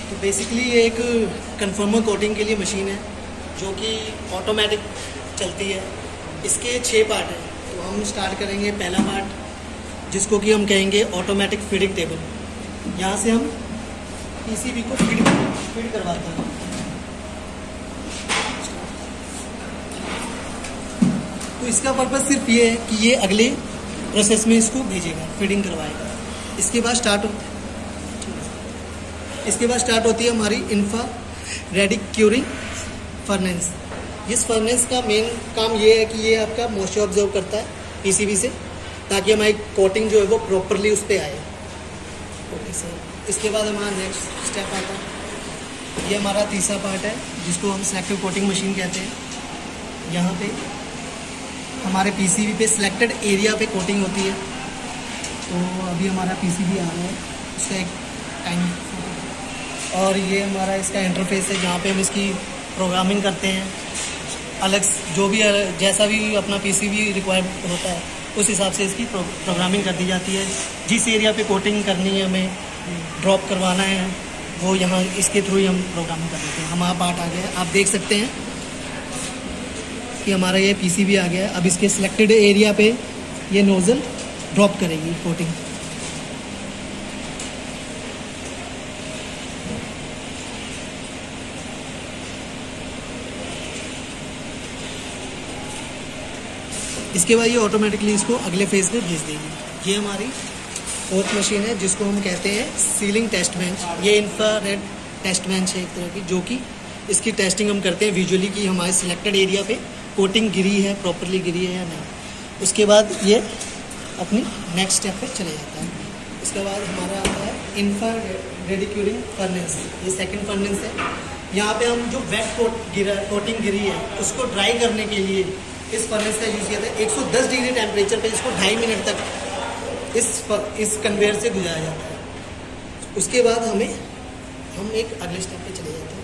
तो बेसिकली ये एक कन्फर्मर कोटिंग के लिए मशीन है जो कि ऑटोमेटिक चलती है। इसके 6 पार्ट हैं। तो हम स्टार्ट करेंगे पहला पार्ट जिसको कि हम कहेंगे ऑटोमेटिक फीडिंग टेबल। यहाँ से हम पीसीबी को फीड करवाते हैं। तो इसका पर्पज़ सिर्फ ये है कि ये अगले प्रोसेस में इसको भेजेगा, फीडिंग करवाएगा। इसके बाद स्टार्ट होती है हमारी इंफ्रारेड क्यूरिंग फर्नेस। इस फर्नेस का मेन काम ये है कि ये आपका मॉइस्चर ऑब्जर्व करता है पीसीबी से, ताकि हमारी कोटिंग जो है वो प्रॉपरली उस पर आए। Okay sir. इसके बाद हमारा नेक्स्ट स्टेप आता है, ये हमारा तीसरा पार्ट है जिसको हम सिलेक्टिव कोटिंग मशीन कहते हैं। यहाँ पे हमारे पीसीबी पे सिलेक्टेड एरिया पे कोटिंग होती है। तो अभी हमारा पीसीबी आ रहा है, उसका एक टाइम, और ये हमारा इसका इंटरफेस है जहाँ पे हम इसकी प्रोग्रामिंग करते हैं। अलग जो भी जैसा भी अपना पीसीबी रिक्वायर्ड होता है उस हिसाब से इसकी प्रोग्रामिंग कर दी जाती है। जिस एरिया पे कोटिंग करनी है, हमें ड्रॉप करवाना है, वो यहाँ इसके थ्रू ही हम प्रोग्रामिंग कर देते हैं। हमारा पार्ट आ गया है, आप देख सकते हैं कि हमारा ये पीसीबी आ गया है। अब इसके सिलेक्टेड एरिया पे ये नोजल ड्रॉप करेगी कोटिंग। इसके बाद ये ऑटोमेटिकली इसको अगले फेज में भेज देगी। ये हमारी फोर्थ मशीन है जिसको हम कहते हैं सीलिंग टेस्ट बेंच। ये इंफ्रारेड टेस्ट बेंच है एक तरह की, जो कि इसकी टेस्टिंग हम करते हैं विजुअली कि हमारे सिलेक्टेड एरिया पे कोटिंग गिरी है, प्रॉपरली गिरी है या नहीं। उसके बाद ये अपनी नेक्स्ट स्टेप पे चले जाता है। इसके बाद हमारा आता है इंफ्रारेड क्यूरिंग फर्नेस। ये सेकंड फर्नेस है। यहाँ पे हम जो वेट कोटिंग गिरी है उसको ड्राई करने के लिए इस फर्नेस का यूज़ किया था। 110 डिग्री टेम्परेचर पे इसको 2.5 मिनट तक इस कन्वेयर से गुजारा जाता है। उसके बाद हम एक अगले स्टेप पे चले जाते हैं।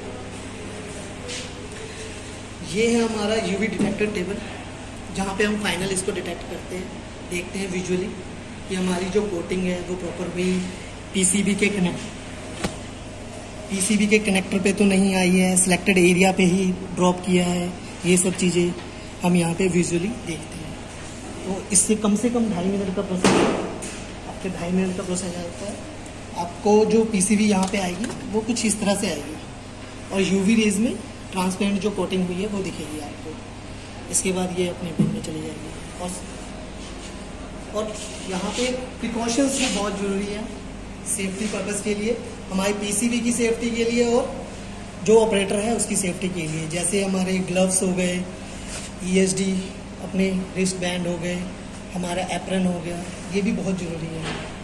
ये है हमारा यूवी डिटेक्टर टेबल, जहाँ पे हम फाइनल इसको डिटेक्ट करते हैं, देखते हैं विजुअली कि हमारी जो कोटिंग है वो प्रॉपर भी पीसीबी के कनेक्टर पे तो नहीं आई है, सिलेक्टेड एरिया पे ही ड्रॉप किया है। ये सब चीज़ें हम यहाँ पे विजुअली देखते हैं। तो इससे कम से कम 2.5 मिनट का प्रोसेस है। आपके 2.5 मिनट का प्रोसेस आता है। आपको जो पीसीबी यहाँ पे आएगी वो कुछ इस तरह से आएगी, और यूवी रेज में ट्रांसपेरेंट जो कोटिंग हुई है वो दिखेगी आपको। इसके बाद ये अपने पिन में चली जाएगी। और यहाँ पे प्रिकॉशंस भी बहुत ज़रूरी है सेफ्टी पर्पज़ के लिए, हमारी पीसीबी की सेफ्टी के लिए और जो ऑपरेटर है उसकी सेफ्टी के लिए। जैसे हमारे ग्लव्स हो गए, ESD, अपने रिस्ट बैंड हो गए, हमारा एप्रन हो गया, ये भी बहुत ज़रूरी है।